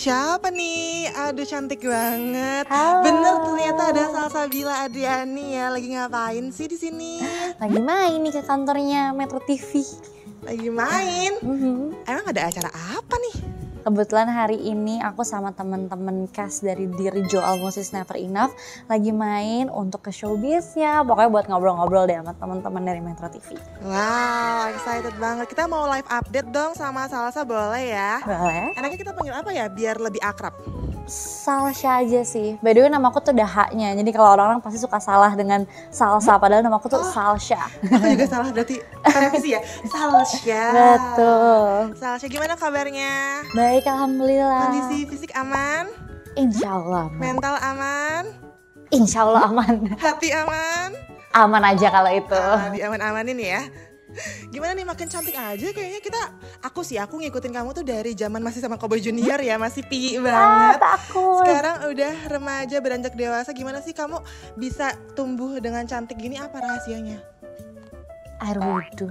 siapa nih? Aduh cantik banget. Halo. Bener ternyata ada Salsabila Adriani ya. Lagi ngapain sih di sini? Lagi main nih ke kantornya Metro TV. Lagi main? Emang ada acara apa nih? Kebetulan hari ini aku sama temen-temen cast dari Dirjo Almost Is Never Enough lagi main untuk ke showbiznya. Pokoknya buat ngobrol-ngobrol deh sama temen-temen dari Metro TV. Wow, excited banget. Kita mau live update dong sama Salsa, boleh ya? Boleh? Enaknya kita panggil apa ya biar lebih akrab? Salsha aja sih. By the way nama aku tuh ada H-nya. Jadi kalau orang-orang pasti suka salah dengan salsa. Padahal nama aku tuh Salsha. Aku juga salah berarti. Konfisi ya? Salsha. Betul. Salsha, gimana kabarnya? Baik, alhamdulillah. Kondisi fisik aman? Insya Allah aman. Mental aman? Insya Allah aman. Hati aman? Aman aja kalau itu. Diaman-amanin ya. Gimana nih, makin cantik aja kayaknya aku ngikutin kamu tuh dari zaman masih sama Cowboy Junior ya, masih piyi banget. Takut. Sekarang udah remaja beranjak dewasa, gimana sih kamu bisa tumbuh dengan cantik gini, apa rahasianya? Air wudhu.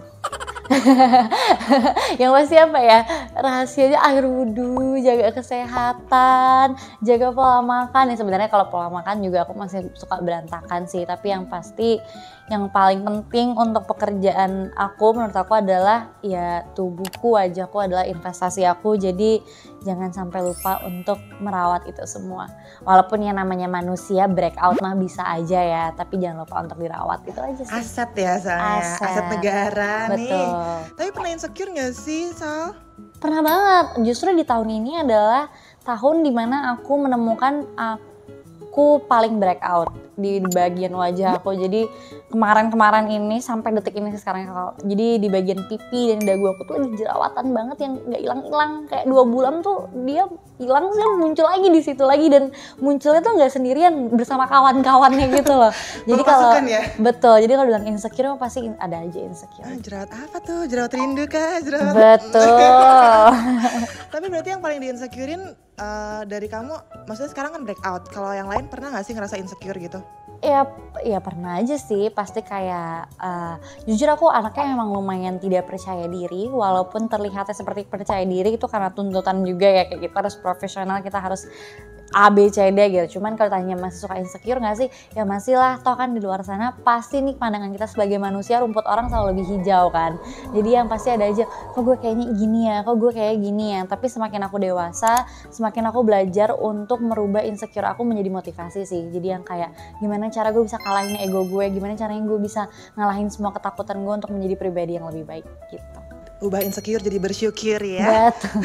Yang pasti apa ya, rahasianya air wudhu, jaga kesehatan, jaga pola makan. Ya sebenarnya kalau pola makan juga aku masih suka berantakan sih, tapi yang pasti yang paling penting untuk pekerjaan aku menurut aku adalah ya tubuhku, wajahku adalah investasi aku. Jadi jangan sampai lupa untuk merawat itu semua. Walaupun yang namanya manusia breakout mah bisa aja ya, tapi jangan lupa untuk dirawat, itu aja sih. Aset ya soalnya, aset negara. Betul. Nih. Tapi pernah insecure gak sih, Sal? Pernah banget. Justru di tahun ini adalah tahun dimana aku menemukan aku paling breakout di bagian wajah aku. Jadi kemarin ini sampai detik ini sekarang, jadi di bagian pipi dan dagu aku tuh lagi jerawatan banget yang nggak hilang-hilang. Kayak 2 bulan tuh dia hilang sih, muncul lagi di situ lagi, dan munculnya tuh nggak sendirian, bersama kawan-kawannya gitu loh. Jadi kalau ya? betul, jadi kalau bilang insecure pasti ada aja insecure. Jerawat apa tuh? Jerawat rindu kah? Jerawat. Betul. Tapi berarti yang paling di-insecurein dari kamu, maksudnya sekarang kan breakout. Kalau yang lain pernah gak sih ngerasa insecure gitu? Ya pernah aja sih, pasti kayak jujur aku anaknya emang lumayan tidak percaya diri, walaupun terlihatnya seperti percaya diri itu karena tuntutan juga ya, kayak kita harus profesional, kita harus A, B, C, D gitu. Cuman kalau tanya masih suka insecure gak sih? Ya masih lah, toh kan di luar sana pasti nih pandangan kita sebagai manusia, rumput orang selalu lebih hijau kan. Jadi yang pasti ada aja, kok gue kayaknya gini ya, kok gue kayak gini ya. Tapi semakin aku dewasa, semakin aku belajar untuk merubah insecure aku menjadi motivasi sih. Jadi yang kayak gimana cara gue bisa kalahin ego gue, gimana caranya gue bisa ngalahin semua ketakutan gue untuk menjadi pribadi yang lebih baik gitu. Ubah insecure jadi bersyukur ya. Betul.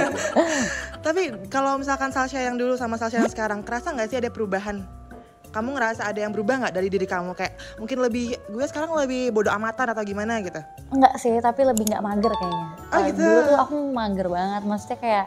Tapi kalau misalkan Salsha yang dulu sama Salsha yang sekarang, kerasa gak sih ada perubahan? Kamu ngerasa ada yang berubah gak dari diri kamu? Kayak mungkin gue sekarang lebih bodo amatan atau gimana gitu? Enggak sih, tapi lebih gak mager kayaknya. Oh gitu? Dulu tuh aku mager banget, maksudnya kayak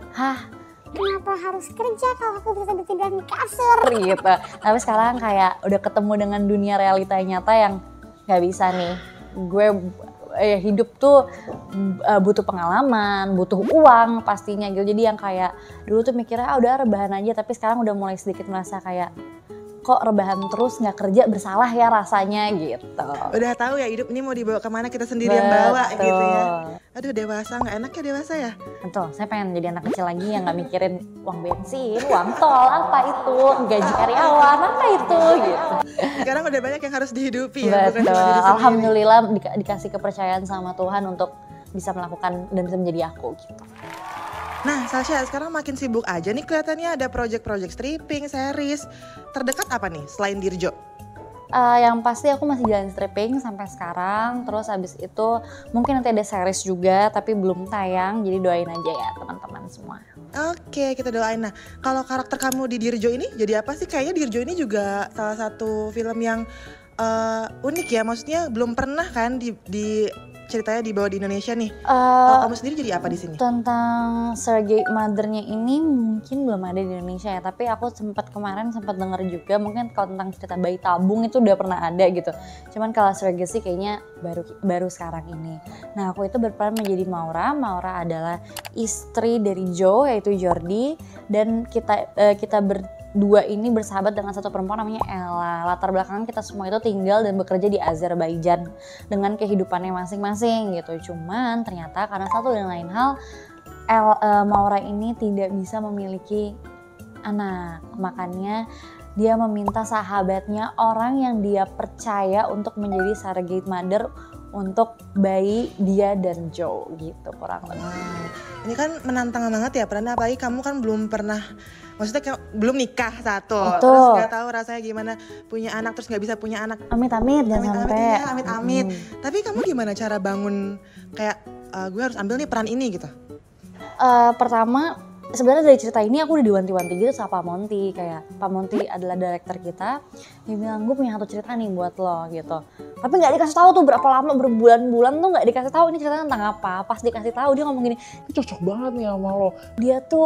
kenapa harus kerja kalau aku bisa tidur di kasur gitu. Tapi sekarang kayak udah ketemu dengan dunia realita nyata yang gak bisa nih. Gue hidup tuh butuh pengalaman, butuh uang pastinya gitu. Jadi yang kayak dulu tuh mikirnya udah rebahan aja, tapi sekarang udah mulai sedikit merasa kayak kok rebahan terus nggak kerja bersalah ya rasanya gitu. Udah tahu ya hidup ini mau dibawa kemana, kita sendiri yang bawa gitu ya. Aduh dewasa, nggak enak ya dewasa ya? Betul, saya pengen jadi anak kecil lagi yang nggak mikirin uang bensin, uang tol, apa itu, gaji karyawan, apa itu gitu. Sekarang udah banyak yang harus dihidupi ya, bukan Betul, cuma diri sendiri. alhamdulillah dikasih kepercayaan sama Tuhan untuk bisa melakukan dan bisa menjadi aku gitu. Nah Salsha sekarang makin sibuk aja nih kelihatannya, ada project-project stripping, series. Terdekat apa nih selain Dirjo? Yang pasti aku masih jalan stripping sampai sekarang. Terus habis itu mungkin nanti ada series juga tapi belum tayang. Jadi doain aja ya teman-teman semua. Oke, kita doain. Nah kalau karakter kamu di Dirjo ini jadi apa sih? Kayaknya Dirjo ini juga salah satu film yang unik ya. Maksudnya belum pernah kan di ceritanya dibawa di Indonesia nih. Kalau kamu sendiri jadi apa di sini? Tentang Surrogate Mother-nya ini mungkin belum ada di Indonesia ya, tapi aku kemarin sempat dengar juga, mungkin kalau tentang cerita bayi tabung itu udah pernah ada gitu. Cuman kalau surrogasi kayaknya baru sekarang ini. Nah, aku itu berperan menjadi Maura. Maura adalah istri dari Joe yaitu Jordi, dan kita berdua ini bersahabat dengan satu perempuan namanya Ella. Latar belakang kita semua itu tinggal dan bekerja di Azerbaijan dengan kehidupannya masing-masing gitu. Cuman ternyata karena satu dan lain hal Maura ini tidak bisa memiliki anak, makanya dia meminta sahabatnya, orang yang dia percaya untuk menjadi surrogate mother untuk bayi dia dan Joe gitu kurang lebih. Ini kan menantang banget ya perannya, apalagi kamu kan belum pernah, maksudnya kayak belum nikah satu, terus nggak tahu rasanya gimana punya anak terus nggak bisa punya anak. Amit-amit jangan sampai. Iya, amit-amit. Tapi kamu gimana cara bangun kayak gue harus ambil nih peran ini gitu? Pertama sebenarnya dari cerita ini aku udah diwanti-wanti gitu sama Pak Monty, kayak Pak Monty adalah director kita, dia bilang gue punya satu cerita nih buat lo gitu, tapi nggak dikasih tahu tuh berapa lama, berbulan-bulan tuh nggak dikasih tahu ini ceritanya tentang apa. Pas dikasih tahu dia ngomong gini, ini cocok banget nih sama lo, dia tuh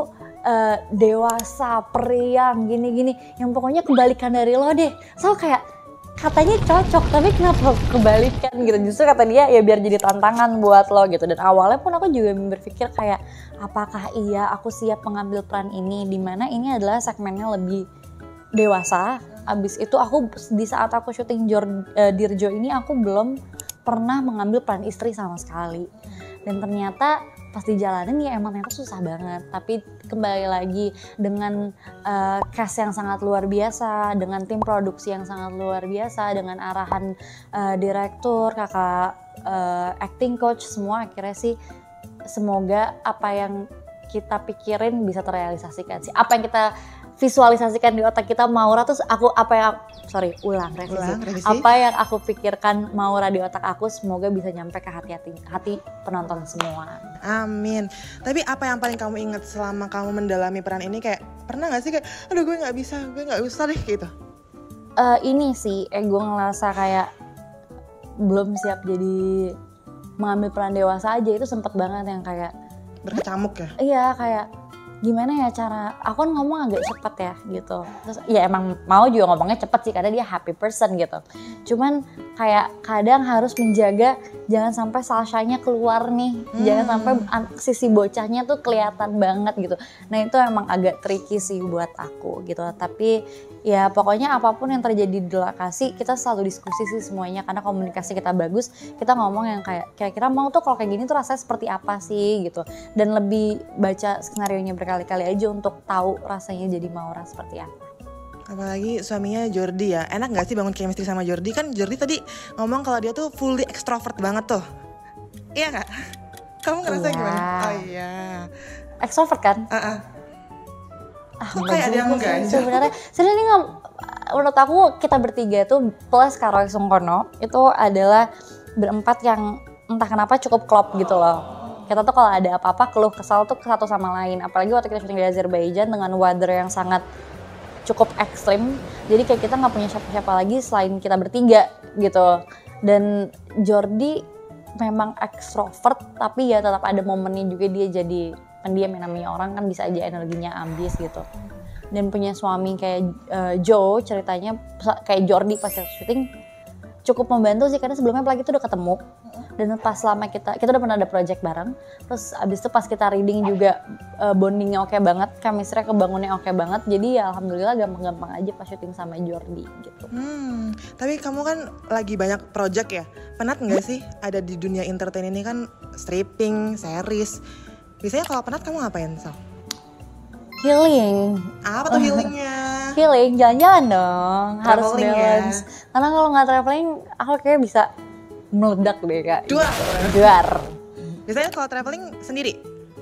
dewasa, periang, gini-gini, yang pokoknya kebalikan dari lo deh. So kayak katanya cocok tapi kenapa kebalikan gitu, justru kata dia ya biar jadi tantangan buat lo gitu. Dan awalnya pun aku juga berpikir kayak apakah iya aku siap mengambil peran ini, dimana ini adalah segmennya lebih dewasa. Abis itu aku di saat aku syuting Dirjo ini aku belum pernah mengambil peran istri sama sekali, dan ternyata pas dijalanin ya emang ternyata susah banget. Tapi kembali lagi dengan cast yang sangat luar biasa, dengan tim produksi yang sangat luar biasa, dengan arahan direktur, kakak acting coach, semua akhirnya sih semoga apa yang kita pikirin bisa terrealisasikan sih. Apa yang kita visualisasikan di otak kita Maura tuh revisi. Apa yang aku pikirkan Maura di otak aku semoga bisa nyampe ke hati penonton semua. Amin. Tapi apa yang paling kamu ingat selama kamu mendalami peran ini, kayak pernah gak sih kayak aduh gue gak bisa deh gitu? Ini sih gue ngerasa kayak belum siap jadi mengambil peran dewasa aja, itu sempet banget yang kayak berkecamuk ya? Iya, kayak gimana ya cara, aku kan ngomong agak cepet ya gitu. Terus ya emang mau juga ngomongnya cepet sih karena dia happy person gitu. Cuman kayak kadang harus menjaga jangan sampai Sashanya keluar nih. Jangan sampai sisi bocahnya tuh kelihatan banget gitu. Nah itu emang agak tricky sih buat aku gitu. Tapi ya pokoknya apapun yang terjadi di lokasi kita selalu diskusi sih semuanya, karena komunikasi kita bagus. Kita ngomong yang kayak kira-kira mau tuh kalau kayak gini tuh rasanya seperti apa sih gitu. Dan lebih baca skenarionya berkali-kali aja untuk tahu rasanya jadi Maura seperti apa. Apalagi suaminya Jordi ya, enak gak sih bangun chemistry sama Jordi? Kan Jordi tadi ngomong kalau dia tuh fully extrovert banget tuh. Iya gak? Kamu ngerasa gimana? Oh iya. Extrovert kan? Kok kayak ada yang enggak aja? Sebenarnya menurut aku kita bertiga tuh plus Karoy Sungkono itu adalah berempat yang entah kenapa cukup klop gitu loh. Kita tuh kalau ada apa-apa keluh kesal tuh satu sama lain. Apalagi waktu kita syuting di Azerbaijan dengan weather yang sangat cukup ekstrim. Jadi kayak kita nggak punya siapa-siapa lagi selain kita bertiga gitu. Dan Jordi memang ekstrovert tapi ya tetap ada momennya juga dia jadi pendiam, yang namanya orang kan bisa aja energinya habis gitu. Dan punya suami kayak Joe, ceritanya kayak Jordi pas syuting cukup membantu sih, karena sebelumnya apalagi itu udah ketemu. Dan pas lama kita udah pernah ada project bareng, terus abis itu pas kita reading juga bondingnya oke banget, chemistry kebangunnya oke banget. Jadi ya alhamdulillah gampang-gampang aja pas syuting sama Jordi gitu. Tapi kamu kan lagi banyak project ya, penat nggak sih ada di dunia entertain ini? Kan stripping, series. Biasanya kalau penat kamu ngapain, Sal? Healing. Apa tuh healingnya? Healing, jalan-jalan dong, harus balance. Ya? Karena kalau nggak traveling, aku kayak bisa meledak deh kak. Duar. Biasanya kalau traveling sendiri?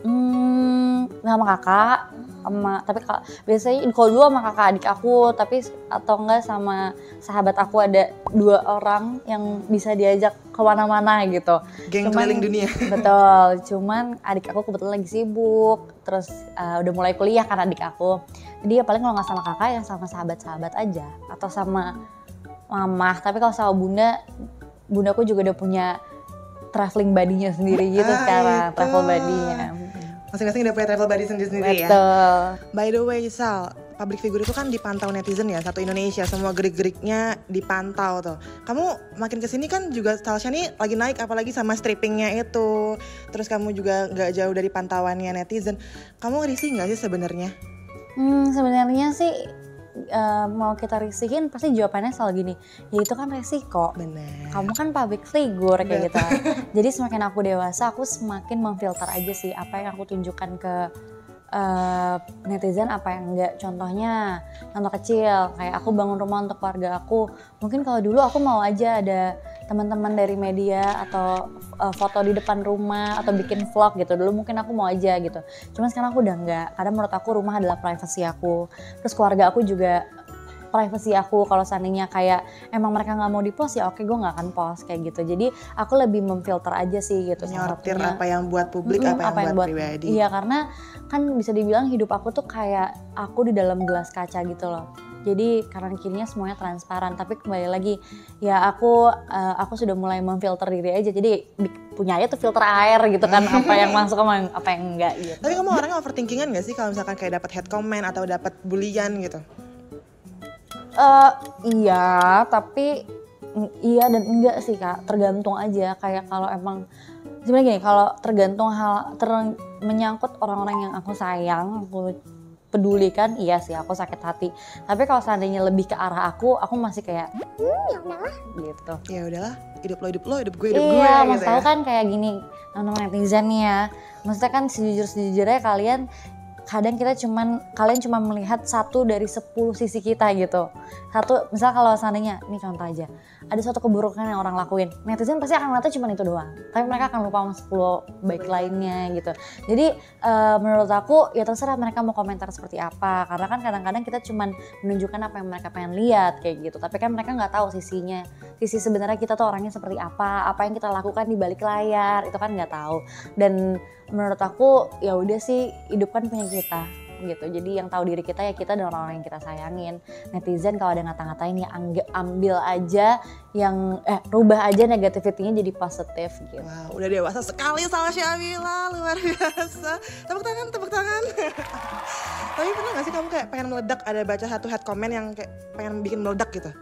Sama kakak, biasanya kalau dulu sama kakak adik aku, tapi atau enggak sama sahabat aku, ada 2 orang yang bisa diajak kemana-mana gitu. Geng keliling dunia. Betul, cuman adik aku kebetulan lagi sibuk, terus udah mulai kuliah kan adik aku. Jadi ya paling kalau nggak sama kakak ya sama sahabat-sahabat aja, atau sama mama. Tapi kalau sama bundaku juga udah punya traveling buddy-nya sendiri gitu sekarang, travel buddy-nya. Masing-masing udah punya travel buddy sendiri ya. Betul. By the way, Sal, public figure itu kan dipantau netizen ya, satu Indonesia, semua gerik-geriknya dipantau tuh. Kamu makin kesini kan juga Salsha nih lagi naik, apalagi sama strippingnya itu. Terus kamu juga nggak jauh dari pantauannya netizen. Kamu risih nggak sih sebenarnya? Sebenarnya sih mau kita risihin pasti jawabannya selalu gini, ya itu kan resiko. Bener. Kamu kan public figure kayak gitu. Jadi semakin aku dewasa, aku semakin memfilter aja sih apa yang aku tunjukkan ke netizen, apa yang enggak. Contohnya, contoh kecil, kayak aku bangun rumah untuk keluarga aku. Mungkin kalau dulu aku mau aja ada teman-teman dari media atau foto di depan rumah atau bikin vlog gitu. Dulu mungkin aku mau aja gitu. Cuman sekarang aku udah enggak. Karena menurut aku rumah adalah privasi aku. Terus keluarga aku juga privasi aku. Kalau seandainya kayak emang mereka nggak mau di-post, ya oke, gue nggak akan post kayak gitu. Jadi aku lebih memfilter aja sih gitu. Nyortir apa yang buat publik, apa yang buat pribadi. Iya, karena kan bisa dibilang hidup aku tuh kayak aku di dalam gelas kaca gitu loh. Jadi kanan kirinya semuanya transparan. Tapi kembali lagi, ya aku sudah mulai memfilter diri aja. Jadi punya aja tuh filter air gitu kan, apa yang masuk sama apa yang enggak gitu. Tapi kamu orangnya overthinkingan gak sih kalau misalkan kayak dapat hate comment atau dapat bulian gitu? Iya, tapi iya dan enggak sih Kak, tergantung aja. Kayak kalau emang sebenarnya gini, kalau tergantung menyangkut orang-orang yang aku sayang, aku pedulikan, iya sih aku sakit hati. Tapi kalau seandainya lebih ke arah aku masih kayak ya udahlah gitu. Ya udahlah, hidup lo, hidup gue gitu iya, ya. maksudnya kan kayak gini, teman-teman netizen nih ya. Maksudnya kan sejujurnya kalian kadang kalian cuma melihat 1 dari 10 sisi kita gitu. Misal kalau seandainya, ini contoh aja, ada suatu keburukan yang orang lakuin, netizen pasti akan ngeliatnya cuma itu doang. Tapi mereka akan lupa sama 10 baik lainnya gitu. Jadi menurut aku ya terserah mereka mau komentar seperti apa. Karena kan kadang-kadang kita cuma menunjukkan apa yang mereka pengen lihat kayak gitu. Tapi kan mereka nggak tahu sisi sebenarnya kita tuh orangnya seperti apa yang kita lakukan di balik layar, itu kan nggak tahu. Dan menurut aku ya udah sih, hidup kan punya kita gitu. Jadi yang tahu diri kita ya kita dan orang-orang yang kita sayangin. Netizen kalau ada ngata-ngatain ya ambil aja yang rubah aja negativity-nya jadi positif gitu. Wow, udah dewasa sekali sama Syamila, luar biasa. Tepuk tangan. Tapi pernah gak sih kamu kayak pengen meledak, ada baca satu hate comment yang kayak pengen bikin meledak gitu?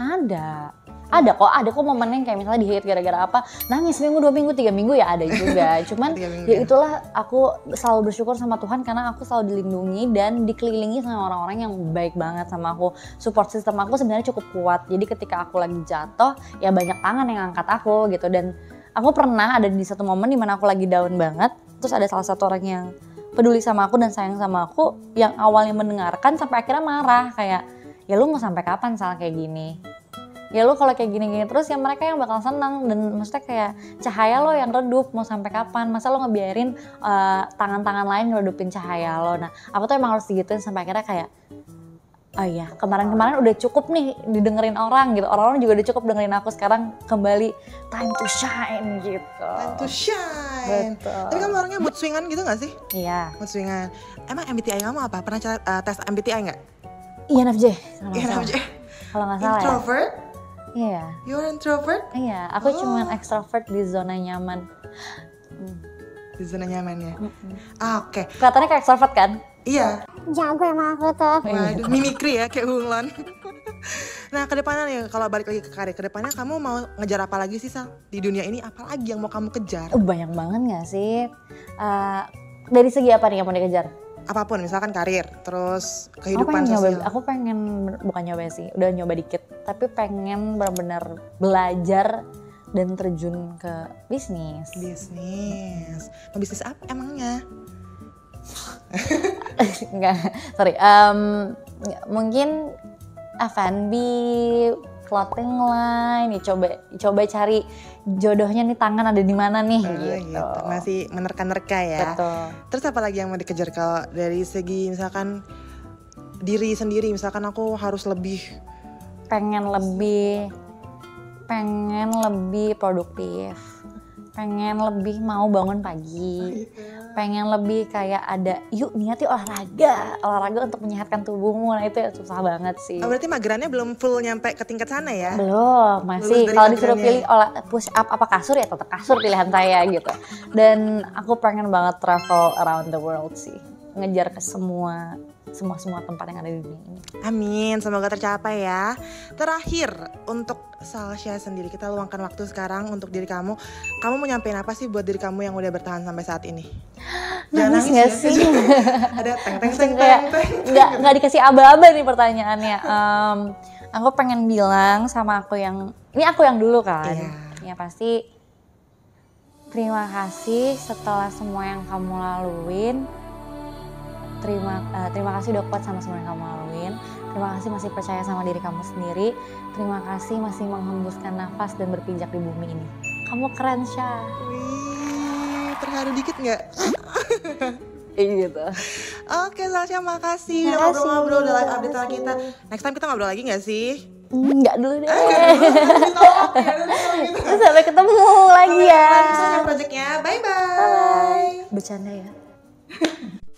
Ada kok momennya kayak misalnya di-hate gara-gara apa, nangis 1 minggu, 2 minggu, 3 minggu ya ada juga. Cuman ya itulah, aku selalu bersyukur sama Tuhan karena aku selalu dilindungi dan dikelilingi sama orang-orang yang baik banget sama aku. Support system aku sebenarnya cukup kuat. Jadi ketika aku lagi jatuh, ya banyak tangan yang angkat aku gitu. Dan aku pernah ada di satu momen dimana aku lagi down banget, terus ada salah satu orang yang peduli sama aku dan sayang sama aku, yang awalnya mendengarkan sampai akhirnya marah kayak, ya lu mau sampai kapan salah kayak gini? Ya lu kalau kayak gini-gini terus ya mereka yang bakal senang. Dan maksudnya kayak cahaya lo yang redup, mau sampai kapan? Masa lo ngebiarin tangan-tangan lain ngeredupin cahaya lo? Nah aku tuh emang harus digituin sampai akhirnya kayak, oh iya kemarin-kemarin udah cukup nih didengerin orang gitu. Orang-orang juga udah cukup dengerin aku, sekarang kembali time to shine gitu. Time to shine. Betul. Tapi kamu orangnya mood swingan gitu gak sih? Iya. Mood swingan. Emang MBTI kamu apa? Pernah tes MBTI gak? INFJ. Kalau nggak salah ya. Introvert? Iya. You're introvert? Iya, aku cuman extrovert di zona nyaman. Di zona nyaman ya? Oke. Kelihatannya kayak extrovert kan? Iya. Jago emang aku tuh. Waduh, mimikri ya kayak Bunglon. Nah kedepannya nih, kalau balik lagi ke karir, kedepannya kamu mau ngejar apa lagi sih Sal? Di dunia ini apa lagi yang mau kamu kejar? Banyak banget gak sih? Dari segi apa nih yang mau dikejar? Apapun, misalkan karir, terus kehidupan sosial. Aku pengen, bukan nyoba sih, udah nyoba dikit. Tapi pengen benar-benar belajar dan terjun ke bisnis. Bisnis apa emangnya? Enggak, sorry. Mungkin F&B, clothing line, ya coba cari jodohnya nih, tangan ada di mana nih gitu. Masih menerka-nerka ya. Betul. Terus apa lagi yang mau dikejar kalau dari segi misalkan diri sendiri, misalkan aku harus pengen lebih produktif, pengen lebih mau bangun pagi, pengen lebih kayak ada yuk niat olahraga untuk menyehatkan tubuhmu. Nah itu ya susah banget sih. Berarti magerannya belum full nyampe ke tingkat sana ya? Belum, masih. Kalau disuruh pilih push up apa kasur ya tetap kasur pilihan saya gitu. Dan aku pengen banget travel around the world sih, ngejar ke semua tempat yang ada di dunia ini. Amin, semoga tercapai ya. Terakhir, untuk Salsya sendiri, kita luangkan waktu sekarang untuk diri kamu. Kamu mau nyampein apa sih buat diri kamu yang udah bertahan sampai saat ini? Nangis nggak sih? Ada teng. Nggak dikasih aba-aba nih pertanyaannya. Aku pengen bilang sama ini aku yang dulu kan. Ya pasti terima kasih setelah semua yang kamu laluin. Terima kasih udah kuat sama semua yang kamu laluin. Terima kasih masih percaya sama diri kamu sendiri. Terima kasih masih menghembuskan nafas dan berpijak di bumi ini. Kamu keren, Syah. Wih, terharu dikit nggak? Gitu. Oke, Salsya, makasih udah ngobrol-ngobrol, udah live update sama kita. Next time kita ngobrol lagi nggak sih? Enggak dulu deh. Sampai ketemu lagi ya. Projectnya, bye-bye. Bercanda ya.